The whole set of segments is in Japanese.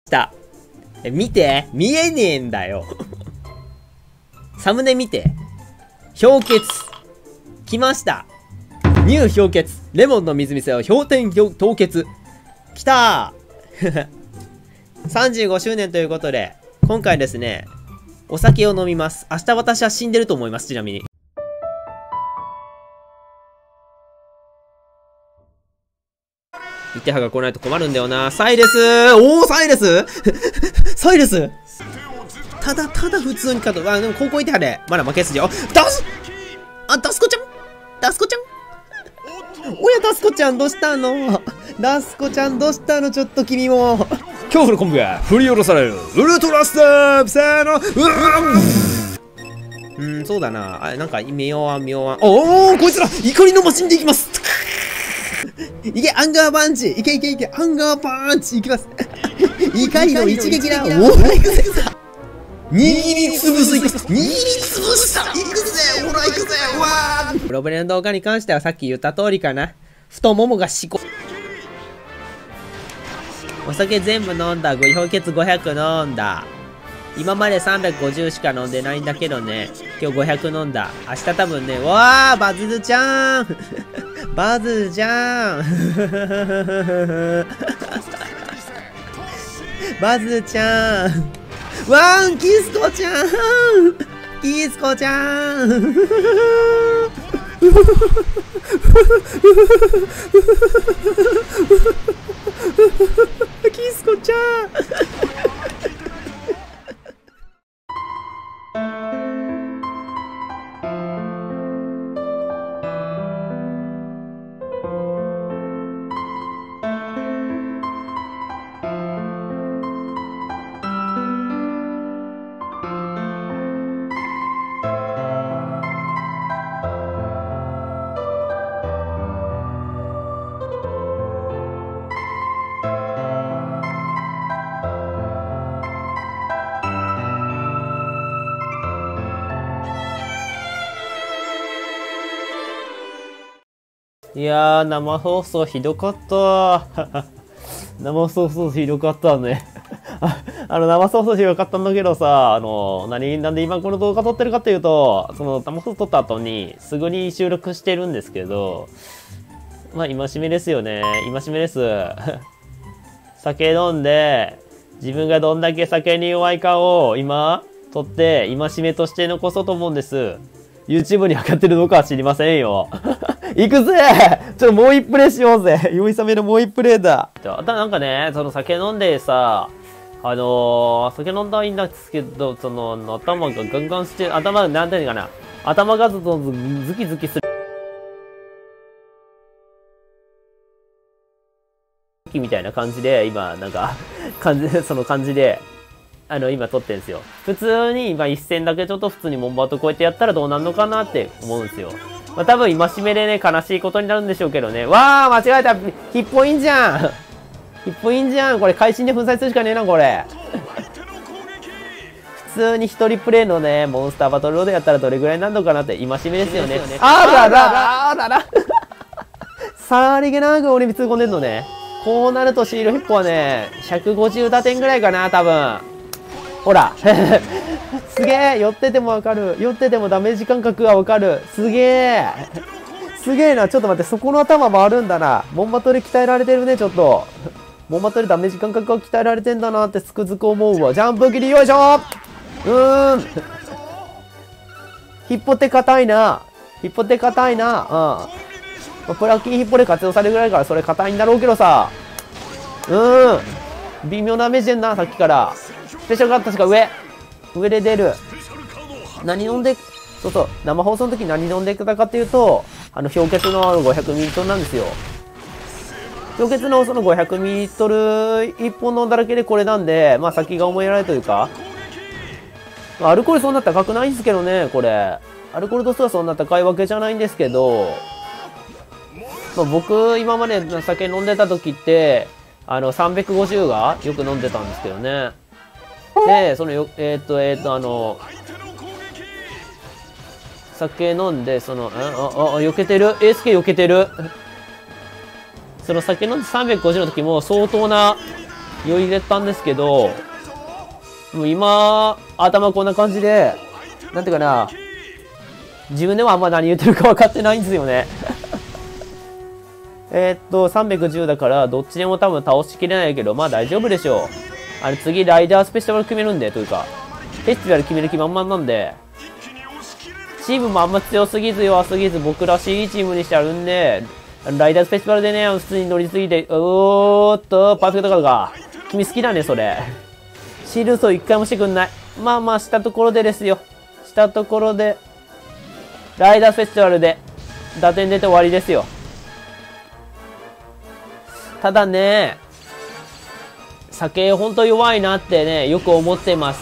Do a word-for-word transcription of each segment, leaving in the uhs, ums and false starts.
来た。え、見て。見えねえんだよ。サムネ見て。氷結。来ました。ニュー氷結。レモンのみずみずを氷点凍結。来たーさんじゅうごしゅうねんということで、今回ですね、お酒を飲みます。明日私は死んでると思います、ちなみに。イテハが来ないと困るんだよな。サイレスおー、サイレスサイレスただただ普通に勝つ。あ、でも高校イテハで、まだ負け筋よ。ダスあ、ダスコちゃんダスコちゃんおや、ダスコちゃんどうしたのダスコちゃんどうしたのちょっと君も。 恐怖の昆布が振り下ろされるウルトラスターせーのうわうん、そうだな。あれ、なんか、妙案、妙案。おー、こいつら怒りのマシンでいきますいけ、アンガーパンチいけいけいけ、アンガーパンチいきます怒りの一撃だおー、いくぜ握りつぶすいく握りつぶしたいくぜほらいくぜうわープロブレの動画に関してはさっき言った通りかな。太ももがしこお酒全部飲んだ。氷結ごひゃく飲んだ。今までさんびゃくごじゅうしか飲んでないんだけどね。今日ごひゃく飲んだ。明日多分ね、わーバズルちゃんバズルちゃんバズルちゃんわーんキスコちゃんキスコちゃんキスコちゃんいやー、生放送ひどかった生放送ひどかったねああの、生放送ひどかったんだけどさ、あの、何、なんで今この動画撮ってるかっていうと、その、生放送撮った後に、すぐに収録してるんですけど、まあ、戒めですよね。戒めです。酒飲んで、自分がどんだけ酒に弱いかを今、撮って、戒めとして残そうと思うんです。YouTube に上がってるのかは知りませんよ。行くぜちょっともう一プレイしようぜ酔いさめのもう一プレイだあとなんかね、その酒飲んでさ、あのー、酒飲んだらいいんですけど、その、頭がガンガンして、頭が、なんていうのかな、頭がずっとズキズキする。みたいな感じで、今、なんか、感じ、その感じで、あの、今撮ってるんですよ。普通に、今一戦だけちょっと普通にモンバートこうやってやったらどうなるのかなって思うんですよ。まあ、多分、戒めでね、悲しいことになるんでしょうけどね。わー、間違えたヒッポインじゃんヒッポインじゃんこれ、会心で粉砕するしかねえな、これ。普通に一人プレイのね、モンスターバトルロードやったらどれぐらいになるのかなって、戒めですよね。あららあららさりげなく俺に突っ込んでんのね。こうなるとシールヒッポはね、ひゃくごじゅう打点ぐらいかな、多分。ほらすげえ寄っててもわかる寄っててもダメージ感覚がわかるすげえすげえなちょっと待ってそこの頭回るんだなモンバトで鍛えられてるねちょっとモンバトでダメージ感覚が鍛えられてんだなってつくづく思うわジャンプ切りよいしょうーんヒッポって硬いなヒッポって硬いなうんプラキンヒッポで活用されるぐらいからそれ硬いんだろうけどさうーん微妙なダメージでんなさっきからスペシャルカード確か上上で出る何飲んでそうそう生放送の時何飲んでくたかっていうとあの氷結のごひゃくミリリットルなんですよ氷結のそのごひゃくミリリットルいっぽん飲んだだけでこれなんでまあ先が思いやられというかアルコールそんな高くないんですけどねこれアルコール度数はそんな高いわけじゃないんですけど、まあ、僕今まで酒飲んでた時ってあのさんびゃくごじゅうがよく飲んでたんですけどねで、そのよ、えー、っと、えー、っと、あの、酒飲んで、その、あ、あ、あ、避けてる。エースケー避けてる。その酒飲んでさんびゃくごじゅうの時も相当な余裕だったんですけど、もう今、頭こんな感じで、なんていうかな、自分でもあんま何言ってるか分かってないんですよね。えっと、さんびゃくじゅうだから、どっちでも多分倒しきれないけど、まあ大丈夫でしょう。あれ次、ライダースペシャル決めるんで、というか、フェスティバル決める気満々なんで、チームもあんま強すぎず弱すぎず、僕らしいいいチームにしてあるんで、ライダースペシャルでね、普通に乗り継ぎて、おーっと、パーフェクトカードか。君好きだね、それ。シール層一回もしてくんない。まあまあ、したところでですよ。したところで、ライダーフェスティバルで、打点出て終わりですよ。ただね、酒ほんと弱いなってね、よく思ってます。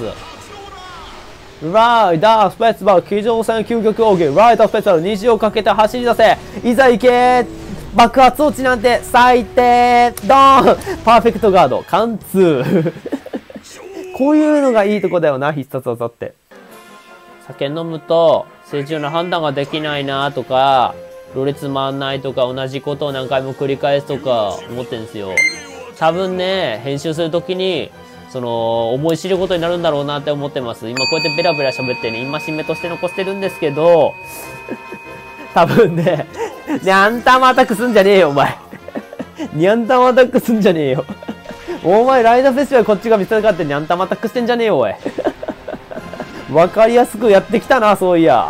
ライダースペスバル、騎乗戦究極奥義、ライダースペスバル、虹をかけて走り出せ、いざ行け、爆発落ちなんて最低、ドーン、パーフェクトガード、貫通。こういうのがいいとこだよな、必殺技って。酒飲むと、正常な判断ができないなとか、ろれつ回んないとか、同じことを何回も繰り返すとか、思ってるんですよ。多分ね、編集するときに、その、思い知ることになるんだろうなって思ってます。今こうやってベラベラ喋ってね、今しめとして残してるんですけど、多分ね、ニャンタマアタックすんじゃねえよ、お前。ニャンタマアタックすんじゃねえよ。お前、ライダーフェスティバルこっちが見せたかってニャンタマアタックしてんじゃねえよ、おい。わかりやすくやってきたな、そういや。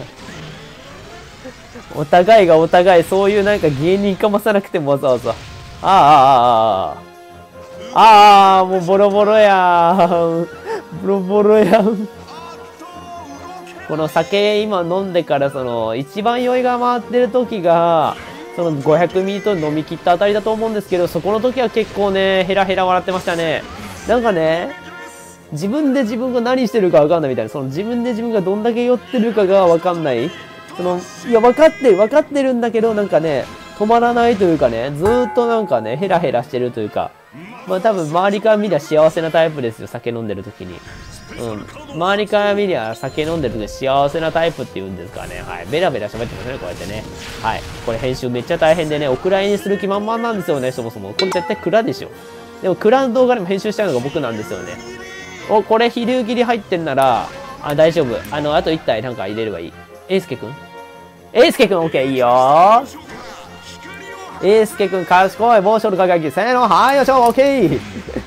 お互いがお互い、そういうなんか芸人かまさなくてもわざわざ。ああ、ああ、ああ。ああ、もうボロボロやん。ボロボロやん。この酒今飲んでからその一番酔いが回ってる時がそのごひゃくミリリットル飲み切ったあたりだと思うんですけど、そこの時は結構ねヘラヘラ笑ってましたね。なんかね、自分で自分が何してるか分かんないみたいな、その自分で自分がどんだけ酔ってるかが分かんない、そのいや分かってる分かってるんだけど、なんかね止まらないというかね、ずーっとなんかねヘラヘラしてるというか、まあ多分周りから見りゃ幸せなタイプですよ、酒飲んでる時に。うん。周りから見りゃ酒飲んでる時に幸せなタイプって言うんですかね。はい。ベラベラ喋ってますね、こうやってね。はい。これ編集めっちゃ大変でね、お蔵入りにする気満々なんですよね、そもそも。これ絶対蔵でしょ。でも蔵の動画でも編集したいのが僕なんですよね。お、これ飛竜切り入ってんなら、あ、大丈夫。あの、あといち体なんか入れればいい。エイスケくんエイスケくん、オッケー、いいよー。エイスケくん、賢い。モーションの輝き。せーの、はい、よいしょ、オッケー。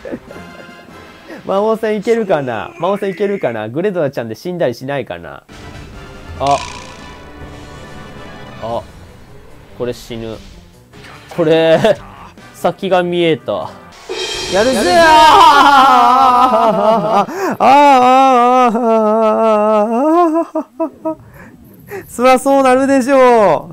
魔王戦いけるかな魔王戦いけるかなグレドラちゃんで死んだりしないかな。あ。あ。これ死ぬ。これ、先が見えた。やるぜああああそりゃそうなるでしょう。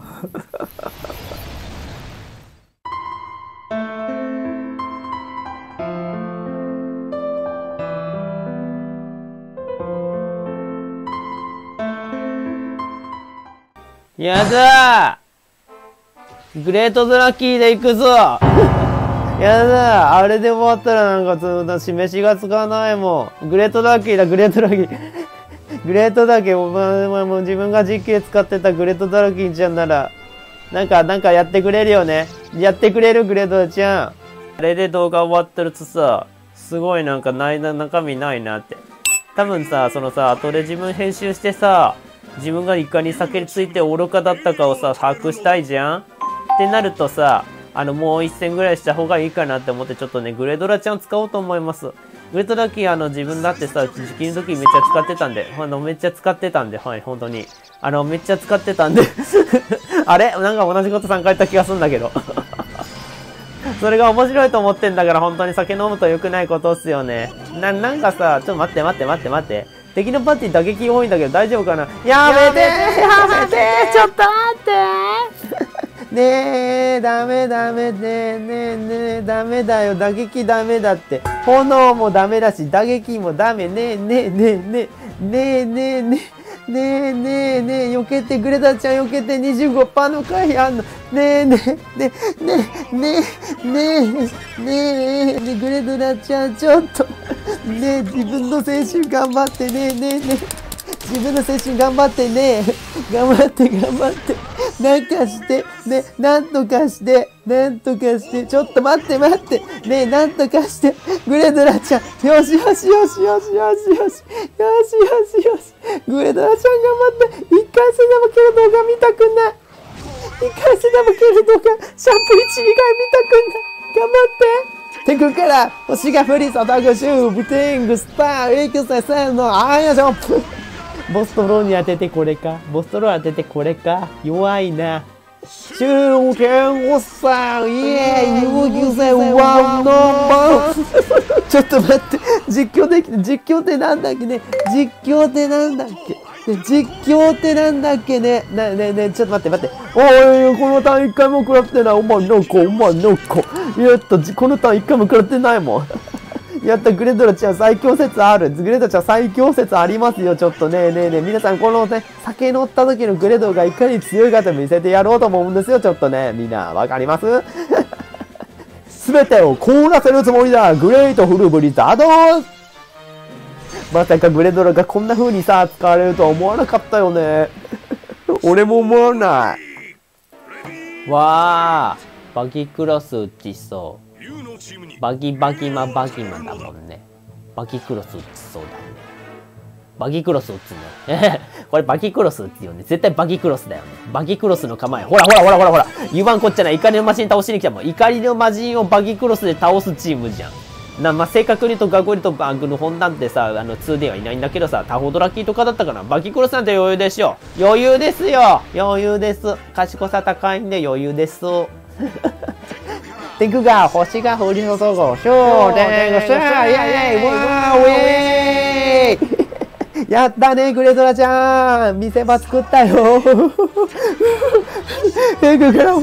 やだーグレートドラキーで行くぞやだーあれで終わったらなんかつ、示しがつかないもん。グレートドラキーだ、グレートドラキー。グレートドラキー、もう、もう自分が実機で使ってたグレートドラキーちゃんなら、なんか、なんかやってくれるよね。やってくれるグレートちゃん。あれで動画終わってるとさ、すごいなんかないな、中身ないなって。多分さ、そのさ、後で自分編集してさ、自分がいかに酒について愚かだったかをさ、把握したいじゃんってなるとさ、あの、もう一戦ぐらいした方がいいかなって思って、ちょっとね、グレドラちゃん使おうと思います。グレドラキー、あの、自分だってさ、時期の時めっちゃ使ってたんで、あの、めっちゃ使ってたんで、はい、本当に。あの、めっちゃ使ってたんで。あれなんか同じことさんかい言った気がするんだけど。それが面白いと思ってんだから、本当に酒飲むと良くないことっすよね。な、なんかさ、ちょっと待って待って待って待って。敵のパーティー打撃多いんだけど大丈夫かな。やめてやめてちょっと待ってねえ、ダメダメねえねえねえ、ダメだよ。打撃ダメだって。炎もダメだし、打撃もダメ。ねえねえねえねえねえねえねえねえねえねえ、避けて、グレタちゃん避けて にじゅうごパーセント の回あんの。ねえねえねえねえねえねえねえねえ、グレドラちゃんちょっとねえ、自分の精神頑張ってねえねえねえ、自分の精神頑張ってねえ、頑張って頑張ってなんかして、ね、なんとかして、なんとかして、ちょっと待って待って、ね、なんとかして、グレドラちゃん、よしよしよしよしよしよし、よしよしよし、グレドラちゃん頑張って、一回戦でも蹴る動画見たくない。一回戦でも蹴る動画、シャンプーいち、にかい見たくない。頑張って。天空から星が降り注ぐシューブティングスター、育成戦のアイアジャンプ。ボストローに当ててこれか。ボストロー当ててこれか。弱いな。中堅おっさん、イエーイ、遊戯戦ワンのバン。ちょっと待って、実況できて、実況ってなんだっけね。実況ってなんだっけ。実況ってなんだっけね。な、ねねちょっと待って待って。おい、このターン一回も食らってない。お前の子、お前の子。やった、このターン一回も食らってないもん。やった、グレドラちゃん最強説ある。グレドラちゃん最強説ありますよ。ちょっとねえねえねえ。皆さん、このね、酒乗った時のグレドがいかに強いかと見せてやろうと思うんですよ。ちょっとね、みんな、わかりますすべてを凍らせるつもりだ。グレートフルブリザード。まさかグレドラがこんな風にさ、使われるとは思わなかったよね。俺も思わない。わー、バギクロス打ちそう。バギバギマバギマだもんね。バギクロス打ちそうだね。バギクロス打つね。これバギクロス打つよね。絶対バギクロスだよね。バギクロスの構え。ほらほらほらほらほら。言わんこっちゃない。怒りの魔人倒しに来たもん。怒りの魔人をバギクロスで倒すチームじゃん。な、まあ、正確に言うとガゴリとバグの本なんてさ、あの ツーディー はいないんだけどさ、タホドラキーとかだったかな。バギクロスなんて余裕でしょ。余裕ですよ。余裕です。賢さ高いんで余裕です。天空が星が降り注ぐ。ショーデンゴシャーイエイイワーウェイやったね、グレドラちゃん見せ場作ったよ天空からいい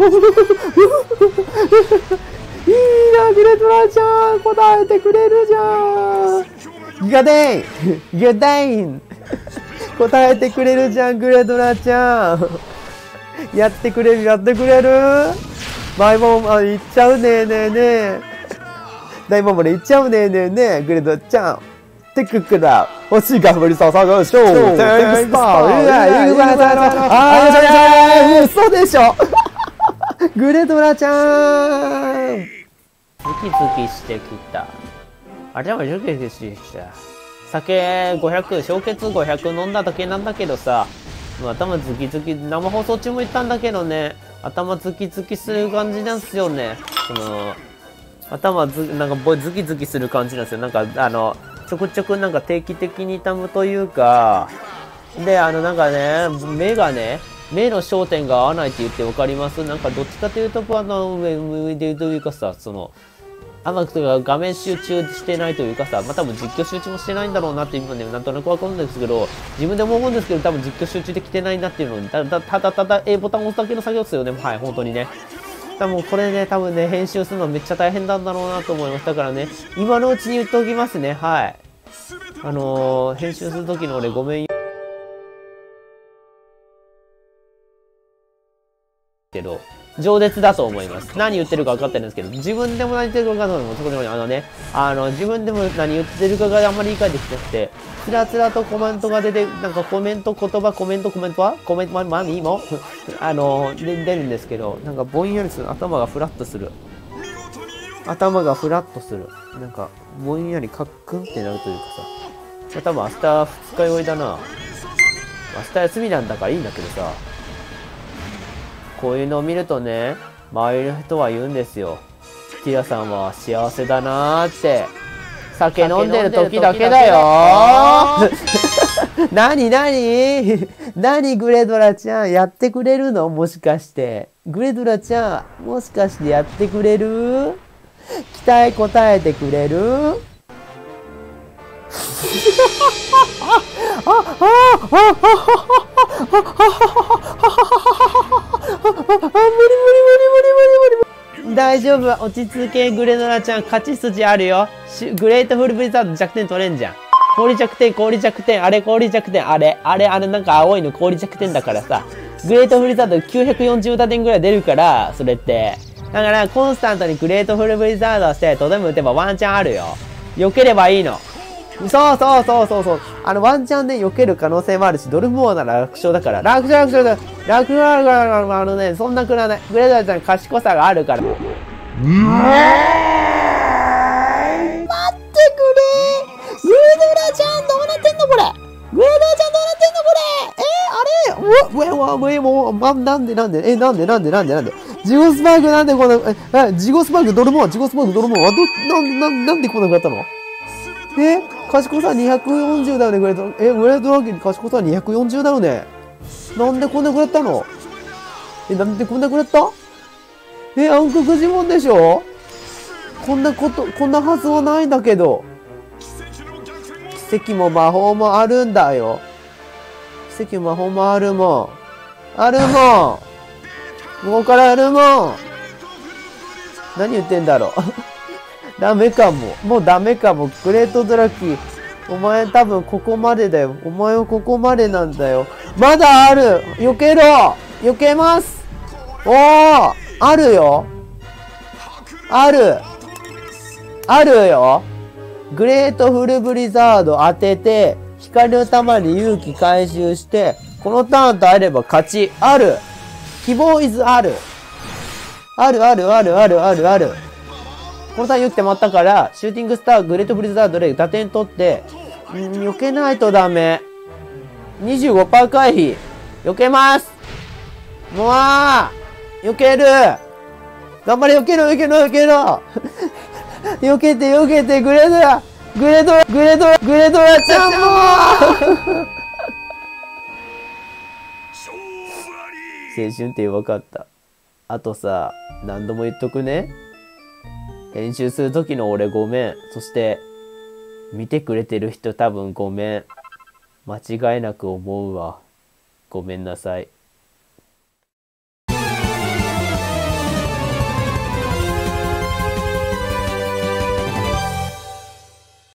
な、グレドラちゃん答えてくれるじゃん。ギガデインギガデイン答えてくれるじゃん、グレドラちゃん。やってくれる、やってくれる。マイモン、あ、いっちゃうねえねえねえ。大モンまでいっちゃうねえねえねえ、グレドラちゃん。テククラ、星が降り注ぐ、ショー、テンクスター、いや、いいわよ、あー、嘘でしょグレドラちゃんズキズキしてきた。頭ズキズキしてきた。酒ごひゃく、氷結ごひゃく飲んだだけなんだけどさ、頭ズキズキ、生放送中も言ったんだけどね、頭ズキズキする感じなんですよね。その、頭ず、なんかズキズキする感じなんですよ。なんか、あの、ちょくちょくなんか定期的に痛むというか、で、あの、なんかね、目がね、目の焦点が合わないって言ってわかります？なんかどっちかというと、あの、上、上でというかさ、その、あんま画面集中してないというかさ、まあ多分実況集中もしてないんだろうなって今ね、なんとなくわかるんですけど、自分でも思うんですけど、多分実況集中できてないなっていうのに、ただただただ A ボタンを押すだけの作業ですよね。はい、本当にね。多分これね、多分ね、編集するのめっちゃ大変なんだろうなと思いました。だからね、今のうちに言っておきますね。はい。あのー、編集するときの俺ごめんけど、饒舌だと思います。何言ってるか分かってるんですけど、自分でも何言ってるか分かんないのも、そこであのね、あの、自分でも何言ってるかがあんまり理解できなくて、つらつらとコメントが出て、なんかコメント、言葉、コメント、コメントはコメント、ま、まみもあの、で、出るんですけど、なんかぼんやりする。頭がフラッとする。頭がフラッとする。なんか、ぼんやりカックンってなるというかさ、多分明日二日酔いだな。明日休みなんだからいいんだけどさ、こういうのを見るとね、周りの人は言うんですよ。ティラさんは幸せだなーって。酒飲んでる時だけだよーなになになにグレドラちゃんやってくれるのもしかして。グレドラちゃん、もしかしてやってくれる期待答えてくれる大丈夫、落ち着け、グレドラちゃん、勝ち筋あるよ。グレートフルブリザード弱点取れんじゃん。氷弱点、氷弱点、あれ氷弱点、あれ、あれ、あれなんか青いの氷弱点だからさ、グレートフルブリザードきゅうひゃくよんじゅう打点ぐらい出るから、それって。だから、コンスタントにグレートフルブリザードして、とても打てばワンチャンあるよ。避ければいいの。 そうそうそうそうそう。あの、ワンチャンね、避ける可能性もあるし、ドルフモアなら楽勝だから。楽勝楽勝だ。楽勝だから、あのね、そんなくらない。グレーダーちゃん賢さがあるから。待ってくれグレーダーちゃんどうなってんのこれグレーダーちゃんどうなってんのこれえー、あれうわ、うわ、うわ、もう、ま、なんでなんでえ、なんでなんでなんでなんでジゴスパークなんでこんな、え、ジゴスパークドルモア、ジゴスパークドルモア、あ、ど、なん、なん、なんでこんなくなったのえ賢さにひゃくよんじゅうだよね、グレート。え、グレートランキング賢さにひゃくよんじゅうだよね。なんでこんなくなったのえ、なんでこんなくなったえ、暗黒呪文でしょこんなこと、こんなはずはないんだけど。奇跡も魔法もあるんだよ。奇跡も魔法もあるもん。あるもん。ここからあるもん。何言ってんだろう。ダメかも。もうダメかも。グレートドラキー。お前多分ここまでだよ。お前はここまでなんだよ。まだある避けろ避けますおーあるよあるあるよグレートフルブリザード当てて、光の玉に勇気回収して、このターンとあれば勝ち。ある希望イズあるあるあるあるあるあるあるこのターン勇気溜まったから、シューティングスター、グレートブリザードで打点取って、んー、避けないとダメ。にじゅうごパーセント 回避。避けますもう避ける頑張れ避けろ避けろ避けろ避けて避けてグレードラグレードラグレードラグレードラちゃんも青春って分かった。あとさ、何度も言っとくね。編集する時の俺ごめん。そして、見てくれてる人多分ごめん。間違いなく思うわ。ごめんなさい。